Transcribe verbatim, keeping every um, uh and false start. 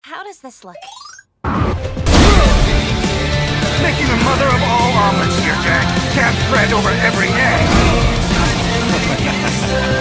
How does this look? Making the mother of all omelets here, Jack. Can't spread over every egg.